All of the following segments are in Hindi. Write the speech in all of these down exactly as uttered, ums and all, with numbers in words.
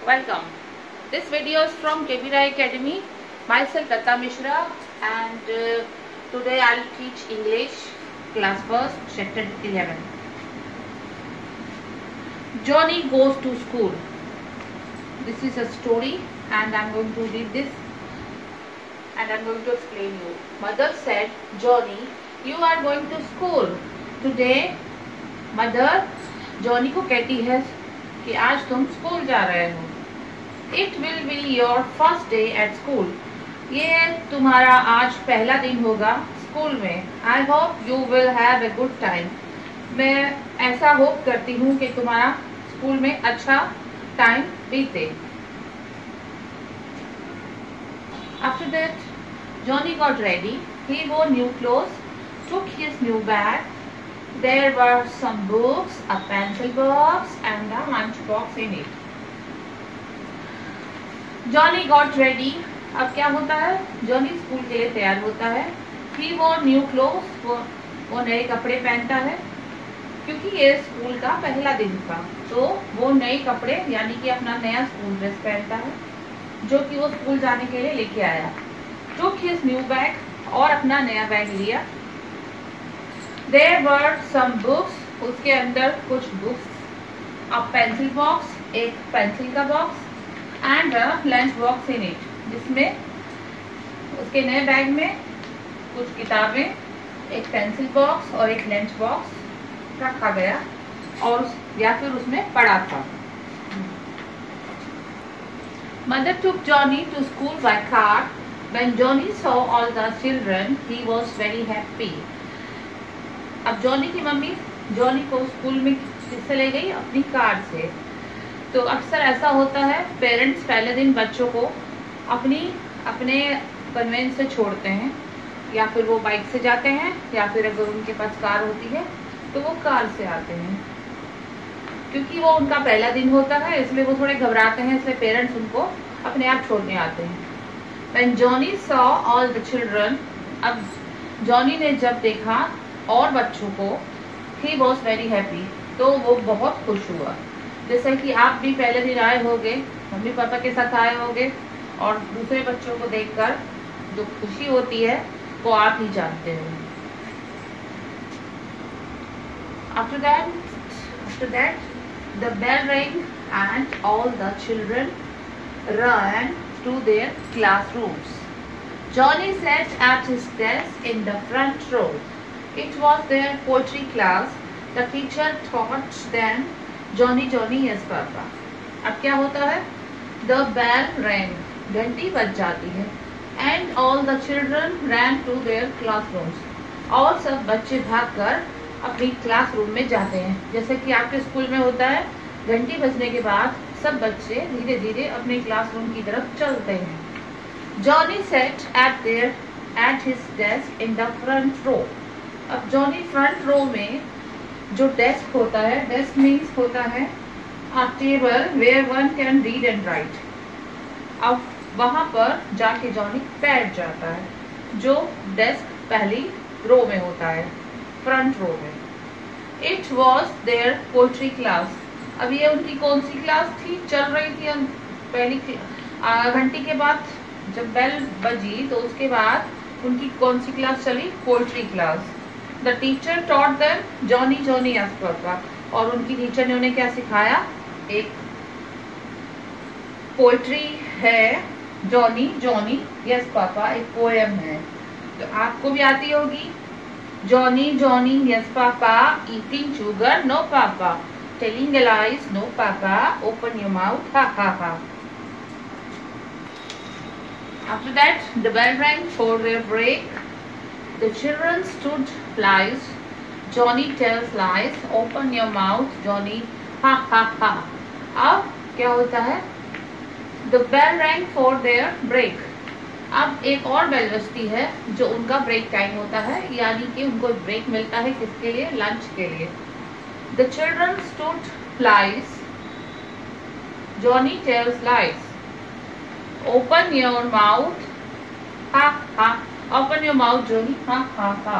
Welcome. This video is from K B Rai Academy. Myself Lata Mishra, and uh, today I'll teach English class first, chapter eleven. Johnny goes to school. This is a story, and I'm going to read this, and I'm going to explain you. Mother said, Johnny, you are going to school today. Mother Johnny को कहती है कि आज तुम स्कूल जा रहे हो. It will be your first day at school. ये तुम्हारा आज पहला दिन होगा स्कूल में. I hope you will have a good time. मैं ऐसा होप करती हूँ कि तुम्हारा स्कूल में अच्छा टाइम बीते. After that, Johnny got ready. He wore new clothes, took his new bag. There were some books, a pencil box, and a lunch box in it. Johnny got ready. अब क्या होता है? Johnny स्कूल के लिए तैयार होता है. He wore new clothes. वो वो नए कपड़े पहनता है क्योंकि ये स्कूल का पहला दिन था. तो वो नए कपड़े यानी कि अपना नया स्कूल ड्रेस पहनता है जो कि वो स्कूल जाने के लिए लेके आया. Took his new bag. और अपना नया बैग लिया. There were some books. उसके अंदर कुछ बुक्स. A pencil box. एक पेंसिल का box. And a lunch box in it. जिसमें उसके नए बैग में कुछ किताबें, एक पेंसिल बॉक्स और एक लंच बॉक्स रखा गया और या फिर उसमें पड़ा था. Mother took Johnny to school by car. When Johnny saw all the children, he was very happy. अब जॉनी की मम्मी जॉनी को स्कूल में किससे ले गई? अपनी कार से. तो अक्सर ऐसा होता है, पेरेंट्स पहले दिन बच्चों को अपनी अपने कन्वेंस से छोड़ते हैं, या फिर वो बाइक से जाते हैं, या फिर अगर उनके पास कार होती है तो वो कार से आते हैं. क्योंकि वो उनका पहला दिन होता है इसलिए वो थोड़े घबराते हैं, इसलिए पेरेंट्स उनको अपने आप छोड़ने आते हैं. When Johnny saw all the children, अब जॉनी ने जब देखा और बच्चों को, he was very happy, तो वो बहुत खुश हुआ. जैसे कि आप भी पहले दिन आए होंगे, मम्मी पापा के साथ आए होंगे और दूसरे बच्चों को देखकर जो खुशी होती है वो आप ही जानते हो. After that, after that, the bell rang and all the children ran to their classrooms. Johnny sat at his desk in the front row. It was their poetry class. The teacher taught them Johnny, Johnny, yes, Papa. अब क्या होता है? The bell rang. घंटी बज जाती है. And all the children ran to their classrooms. और सब बच्चे भागकर अपनी क्लासरूम में जाते हैं. जैसे कि आपके स्कूल में होता है, घंटी बजने के बाद सब बच्चे धीरे धीरे अपने क्लासरूम की तरफ चलते हैं. Johnny sat at their at his desk in the front row. अब जॉनी फ्रंट रो में जो डेस्क होता है, डेस्क मीन्स होता है a table where one can read and write. अब वहां पर जाके जॉनी बैठ जाता है, जो डेस्क पहली रो में होता है, फ्रंट रो में. It was their poetry class. अब ये उनकी कौन सी क्लास थी? चल रही थी पहली घंटी के बाद जब बेल बजी तो उसके बाद उनकी कौन सी क्लास चली? Poetry class. The teacher taught them Johnny, Johnny, yes, Papa. और उनकी टीचर ने उन्हें क्या सिखाया? एक पोएट्री है, जॉनी जॉनी यस पापा, एक पोएम है. तो आपको भी आती होगी. Johnny Johnny yes papa, eating sugar no papa, telling lies no papa, open your mouth ha ha हा. After that, the bell rang for their break. The children stood lies. Johnny tells lies. Open your mouth, Johnny. Ha ha ha. अब क्या होता है? The bell rang for their break. अब एक और बेल बजती है जो उनका ब्रेक टाइम होता है, यानी कि उनको ब्रेक मिलता है किसके लिए? लंच के लिए. The children stood lies. Johnny tells lies. Open your mouth. Ha ha. Open your mouth, Johnny. Ha ha ha.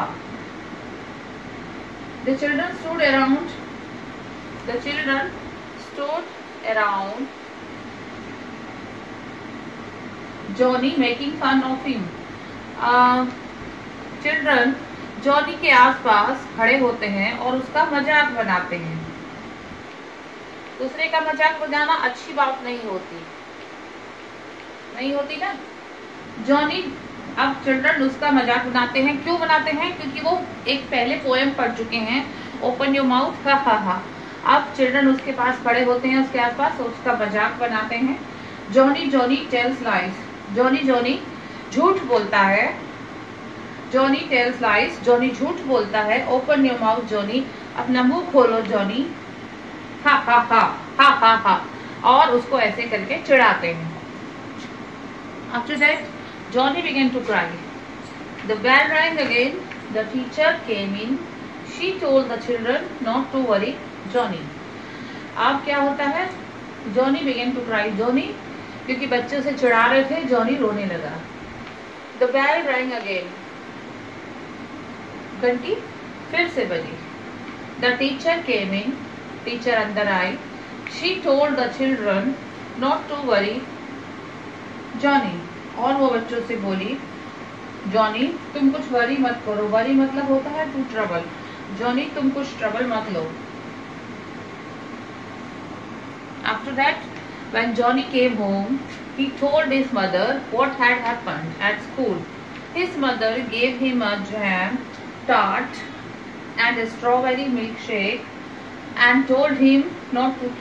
The children stood around. The children stood around Johnny making fun of him. Children Johnny के आसपास खड़े होते हैं और उसका मजाक बनाते हैं। दूसरे का मजाक बनाना अच्छी बात नहीं होती, नहीं होती ना। जॉनी अब चिल्ड्रन उसका मजाक बनाते हैं। क्यों बनाते हैं? क्योंकि वो एक पहले पोएम पढ़ चुके हैं, open your mouth, ha ha हा। अब चिल्ड्रन उसके पास खड़े होते हैं, उसके आसपास, उसका मजाक बनाते हैं। Johnny Johnny tells lies. Johnny Johnny झूठ बोलता है। जॉनी टेल्स लाइज, जॉनी झूठ बोलता है। ओपन योर माउथ जॉनी, अपना मुंह खोलो जॉनी, हा हा हा हा हा हा, और उसको ऐसे करके चिढ़ाते हैं। After that, Johnny began to cry. The bell rang again. The teacher came in. She told the children not to worry Johnny. अब क्या होता है? Johnny began to cry. Johnny क्योंकि बच्चे उसे चिढ़ा रहे थे, Johnny रोने लगा। The bell rang again. घंटी फिर से बजी। The teacher came in. Teacher अंदर आई। She told the children not to worry Johnny. और वो बच्चों से बोली, जॉनी तुम कुछ वरी मत करो। वरी मतलब होता है टू ट्रबल। जॉनी तुम कुछ ट्रबल मत लो। After that, when Johnny came home, he told his mother what had happened at school. His mother gave him a jam tart and a strawberry milkshake and told him not to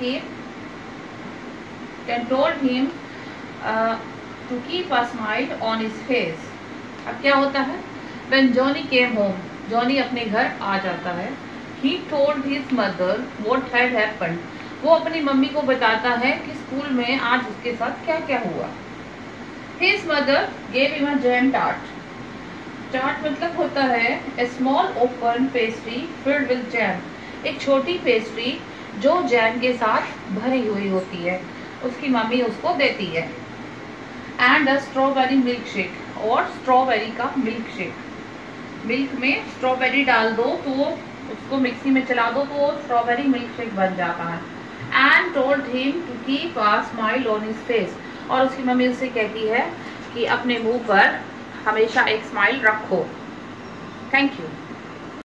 keep and told him uh, to keep a smile on his face. अब क्या होता है? When Johnny came home, Johnny अपने घर आ जाता है। He told his mother what had happened. वो अपनी मम्मी को बताता है कि स्कूल में आज उसके साथ क्या क्या हुआ। His mother gave him a jam tart. Tart मतलब होता है a small open pastry filled with jam. एक छोटी पेस्ट्री जो जैम के साथ भरी हुई होती है, उसकी मम्मी उसको देती है। And a strawberry milk shake, और स्ट्रॉबेरी का मिल्क शेक। मिल्क में स्ट्रॉबेरी डाल दो तो वो उसको मिक्सी में चला दो तो वो स्ट्रॉबेरी मिल्क शेक बन जाता है। And told him to keep a smile on his face, और उसकी मम्मी उससे कहती है कि अपने मुंह पर हमेशा एक स्माइल रखो। Thank you.